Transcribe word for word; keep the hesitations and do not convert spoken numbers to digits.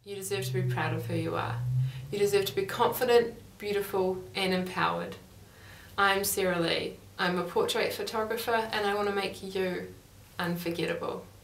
You deserve to be proud of who you are. You deserve to be confident, beautiful and empowered. I'm Sarahlee. I'm a portrait photographer and I want to make you unforgettable.